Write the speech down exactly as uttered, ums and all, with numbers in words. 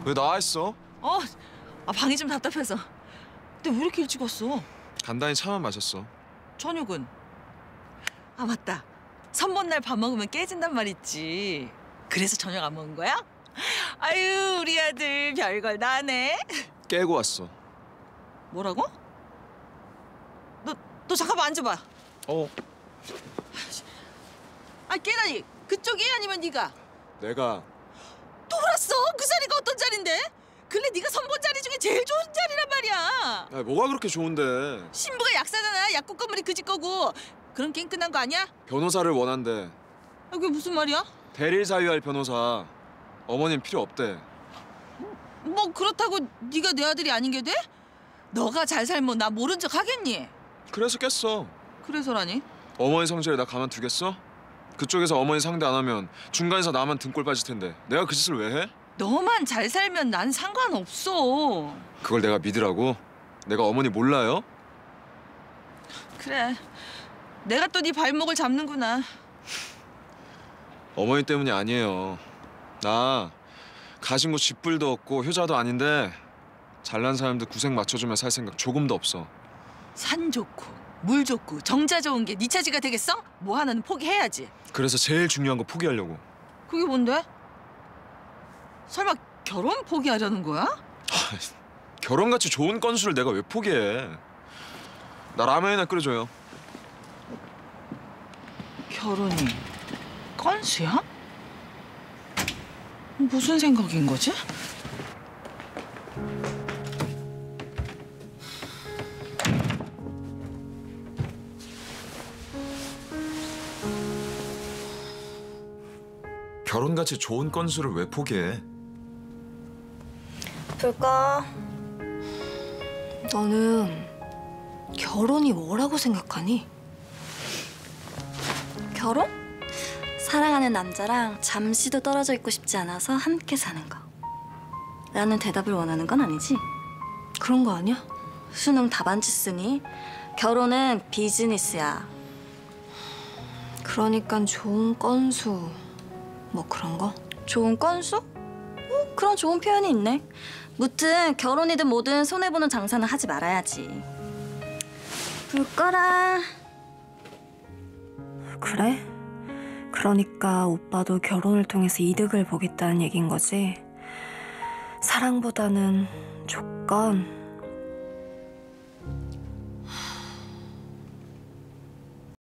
왜 나와 있어? 어, 아, 방이 좀 답답해서. 근데 왜 이렇게 일찍 왔어? 간단히 차만 마셨어. 저녁은? 아, 맞다. 선본날 밥 먹으면 깨진단 말 있지. 그래서 저녁 안 먹은 거야? 아유, 우리 아들 별걸 다 하네. 깨고 왔어. 뭐라고? 너, 너 잠깐만 앉아봐. 어. 아, 깨다니. 그쪽이 아니면 네가? 내가. 또 울었어? 그 자리가 어떤 자리인데? 근래 네가 선본 자리 중에 제일 좋은 자리란 말이야. 야, 뭐가 그렇게 좋은데? 신부가 약사잖아. 약국 건물이 그 집 거고. 그럼 게임 끝난 거 아니야? 변호사를 원한대. 아, 그게 무슨 말이야? 대리를 사유할 변호사. 어머님 필요 없대. 뭐 그렇다고 네가 내 아들이 아닌 게 돼? 너가 잘 살면 나 모른 척 하겠니? 그래서 깼어. 그래서라니? 어머니 성질에 나 가만두겠어? 그쪽에서 어머니 상대 안 하면 중간에서 나만 등골 빠질 텐데 내가 그 짓을 왜 해? 너만 잘 살면 난 상관없어. 그걸 내가 믿으라고? 내가 어머니 몰라요? 그래. 내가 또 네 발목을 잡는구나. 어머니 때문이 아니에요. 나 가진 거 쥐뿔도 없고 효자도 아닌데 잘난 사람들 구색 맞춰주며 살 생각 조금도 없어. 산 좋고 물 좋고 정자 좋은 게 네 차지가 되겠어? 뭐 하나는 포기해야지. 그래서 제일 중요한 거 포기하려고. 그게 뭔데? 설마 결혼 포기하려는 거야? 결혼같이 좋은 건수를 내가 왜 포기해. 나 라면이나 끓여줘요. 결혼이 건수야? 무슨 생각인 거지? 결혼같이 좋은 건수를 왜 포기해? 불 꺼. 너는 결혼이 뭐라고 생각하니? 결혼? 사랑하는 남자랑 잠시도 떨어져 있고 싶지 않아서 함께 사는 거. 라는 대답을 원하는 건 아니지? 그런 거 아니야? 수능 답안지 쓰니? 결혼은 비즈니스야. 그러니까 좋은 건수 뭐 그런 거? 좋은 건수? 어, 그런 좋은 표현이 있네. 무튼 결혼이든 뭐든 손해보는 장사는 하지 말아야지. 불 꺼라. 그래? 그러니까 오빠도 결혼을 통해서 이득을 보겠다는 얘긴 거지? 사랑보다는 조건,